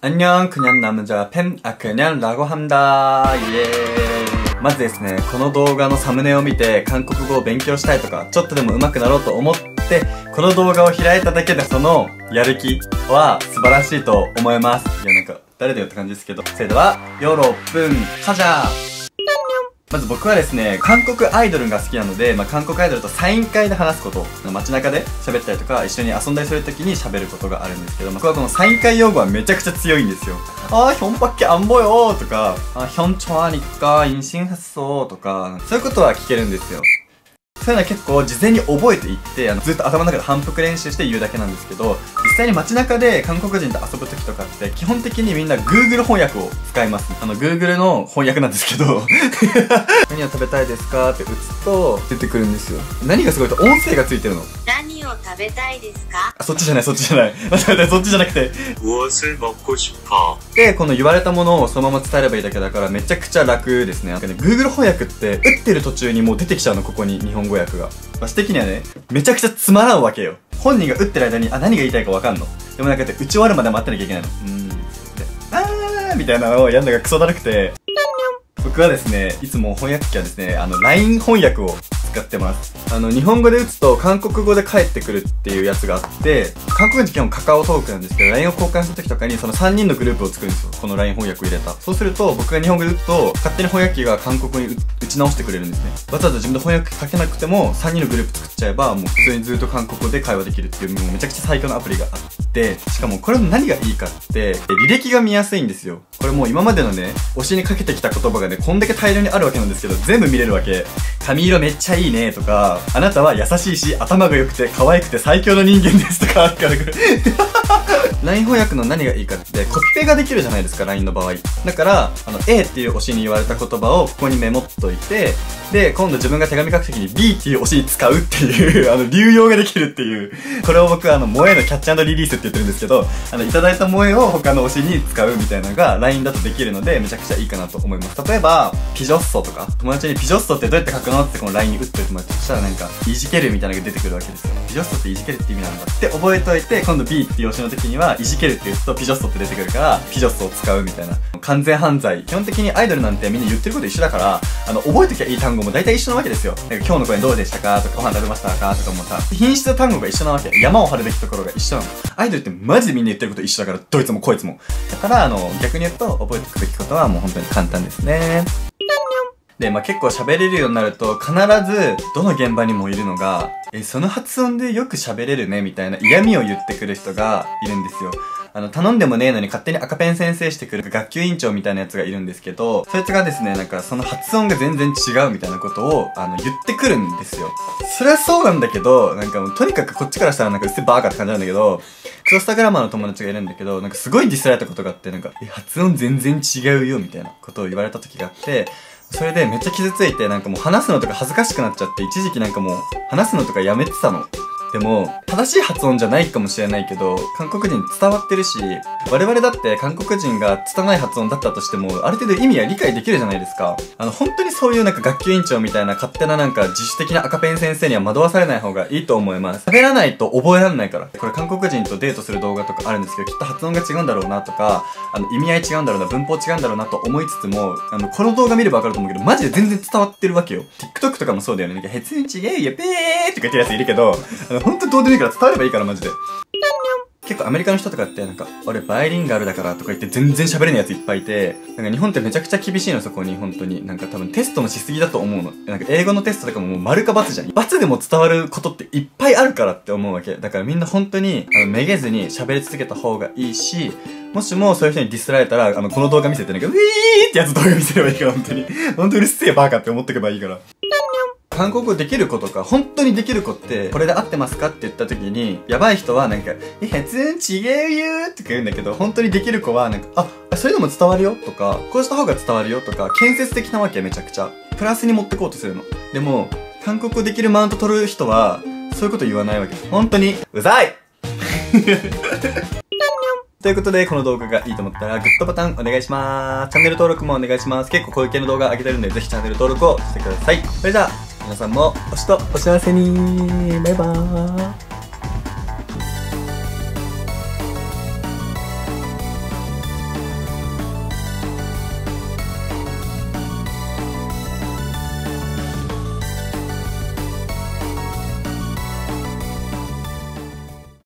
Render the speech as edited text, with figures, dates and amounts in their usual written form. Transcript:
안녕 그냥 남자 그냥라고 합니다.イエーイ。まずですね、この動画のサムネを見て韓国語を勉強したいとか、ちょっとでも上手くなろうと思って、この動画を開いただけでそのやる気は素晴らしいと思います。いやなんか、誰だよって感じですけど。それでは、ヨロプン、カジャー。まず僕はですね、韓国アイドルが好きなので、韓国アイドルとサイン会で話すこと、街中で喋ったりとか、一緒に遊んだりするときに喋ることがあるんですけど、僕はこのサイン会用語はめちゃくちゃ強いんですよ。현밖에 안 보여とか、현 좋아하니까 인신했어とか、そういうことは聞けるんですよ。そういうのは結構事前に覚えていって、ずっと頭の中で反復練習して言うだけなんですけど、実際に街中で韓国人と遊ぶ時とかって、基本的にみんな Google 翻訳を使います。Google の翻訳なんですけど、何を食べたいですかって打つと出てくるんですよ。何がすごいと音声がついてるの。 何を食べたいですか？ そっちじゃない、そっちじゃない。待って、そっちじゃなくて。 무엇을 먹고 싶어? で、この言われたものをそのまま伝えればいいだけだからめちゃくちゃ楽ですね。Google 翻訳って打ってる途中にもう出てきちゃうの、ここに日本語訳が。私的にはね、めちゃくちゃつまらんわけよ。本人が打ってる間に、何が言いたいかわかんの。でもなんか打ち終わるまで待ってなきゃいけないの。みたいなのをやるのがクソだるくて。僕はですね、いつも翻訳機はですね、LINE 翻訳を使ってます。日本語で打つと韓国語で返ってくるっていうやつがあって、韓国人基本カカオトークなんですけど、LINE を交換するときとかにその3人のグループを作るんですよ。この LINE 翻訳を入れた。そうすると、僕が日本語で打つと、勝手に翻訳機が韓国語に打ち直してくれるんですね。わざわざ自分で翻訳機かけなくても、3人のグループ作っちゃえば、もう普通にずっと韓国語で会話できるっていう、もうめちゃくちゃ最強のアプリがあって、しかもこれの何がいいかって、履歴が見やすいんですよ。これもう今までのね、推しにかけてきた言葉がね、こんだけ大量にあるわけなんですけど、全部見れるわけ。髪色めっちゃいいねとか、あなたは優しいし、頭が良くて可愛くて最強の人間ですとかあるから、LINE 翻訳の何がいいかって、コピペができるじゃないですか、LINE の場合。だから、A っていう推しに言われた言葉をここにメモっといて、で、今度自分が手紙書くときに B っていう推しに使うっていう、流用ができるっていう。これを僕は萌えのキャッチ&リリースって言ってるんですけど、いただいた萌えを他の推しに使うみたいなのが LINE だとできるので、めちゃくちゃいいかなと思います。例えば、ピジョッソとか、友達にピジョッソってどうやって書くのってこの LINE に打ってる友達としたらなんか、いじけるみたいなのが出てくるわけですよ。ピジョッソっていじけるって意味なんだって覚えといて、今度 B っていう推しの時には、いじけるって言うとピジョッソって出てくるから、ピジョッソを使うみたいな。完全犯罪。基本的にアイドルなんてみんな言ってること一緒だから、覚えときゃいい単語も大体一緒なわけですよ。なんか今日の声どうでしたかとか、ご飯食べましたかとかもさ、品質の単語が一緒なわけ。山を張るべきところが一緒なの。アイドルってマジでみんな言ってること一緒だから、どいつもこいつも。だから、逆に言うと、覚えておくべきことはもう本当に簡単ですね。で、結構喋れるようになると、必ず、どの現場にもいるのが、その発音でよく喋れるね、みたいな嫌味を言ってくる人がいるんですよ。頼んでもねえのに勝手に赤ペン先生してくる学級委員長みたいなやつがいるんですけど、そいつがですね、なんかその発音が全然違うみたいなことを、言ってくるんですよ。それはそうなんだけど、なんかもうとにかくこっちからしたらなんかうっせバーカって感じなんだけど、クロスタグラマーの友達がいるんだけど、なんかすごいディスられたことがあって、なんか、発音全然違うよみたいなことを言われた時があって、それでめっちゃ傷ついて、なんかもう話すのとか恥ずかしくなっちゃって、一時期なんかもう話すのとかやめてたの。でも、正しい発音じゃないかもしれないけど、韓国人伝わってるし、我々だって韓国人が拙い発音だったとしても、ある程度意味は理解できるじゃないですか。本当にそういうなんか学級委員長みたいな勝手ななんか自主的な赤ペン先生には惑わされない方がいいと思います。喋らないと覚えられないから。これ韓国人とデートする動画とかあるんですけど、きっと発音が違うんだろうなとか、意味合い違うんだろうな、文法違うんだろうなと思いつつも、この動画見ればわかると思うけど、マジで全然伝わってるわけよ。TikTok とかもそうだよね。なんか、へつん違うよ、ぺーとか言ってるやついるけど、ほんとどうでもいいから伝わればいいからマジで。結構アメリカの人とかってなんか、俺バイリンガルだからとか言って全然喋れないやついっぱいいて、なんか日本ってめちゃくちゃ厳しいのそこに本当に。なんか多分テストのしすぎだと思うの。なんか英語のテストとかももう丸か×じゃん。×でも伝わることっていっぱいあるからって思うわけ。だからみんな本当に、めげずに喋り続けた方がいいし、もしもそういう人にディスられたら、この動画見せてなんか、ウィーってやつ動画見せればいいから本当に。本当にうるせえバーカって思ってけばいいから。韓国語できる子とか、本当にできる子って、これで合ってますかって言った時に、やばい人はなんか、発音違うよーとか言うんだけど、本当にできる子はなんか、それでも伝わるよとか、こうした方が伝わるよとか、建設的なわけめちゃくちゃ。プラスに持ってこうとするの。でも、韓国語できるマウント取る人は、そういうこと言わないわけ。本当に、うざいということで、この動画がいいと思ったら、グッドボタンお願いします。チャンネル登録もお願いします。結構こういう系の動画上げてるんで、ぜひチャンネル登録をしてください。それじゃあ、皆さんも、おしとお幸せに。バイバーイ。